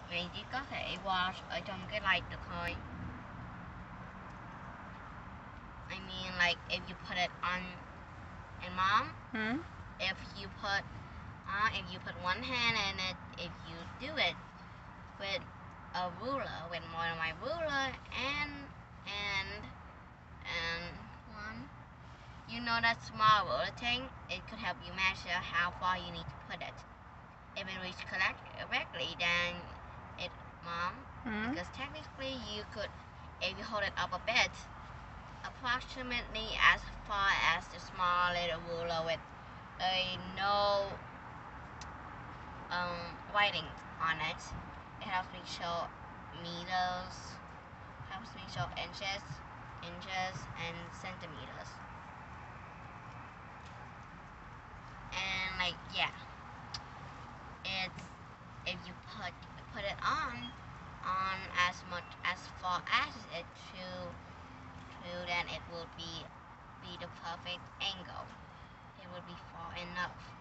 mình chỉ có thể wash ở trong cái light được thôi. I mean, like if you put it on, and mom, if you put one hand in it, if you do it with a ruler, with my ruler and one, you know that small ruler thing, it could help you measure how far you need to put it. If it reaches correctly, then it, mom, because technically you could, if you hold it up a bit, approximately as far as the small little ruler with no writing on it. It helps me show meters, helps me show inches and centimeters. And like, yeah, it's, if you put it on as much as far as it to, then it will be the perfect angle. It will be far enough.